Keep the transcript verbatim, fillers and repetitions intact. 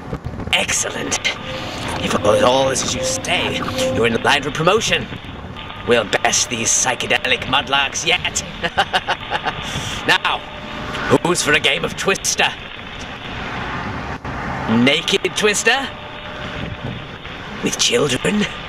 Excellent. If it was all as you say, you're in line for promotion. We'll best these psychedelic mudlarks yet. Now, who's for a game of Twister? Naked Twister? With children?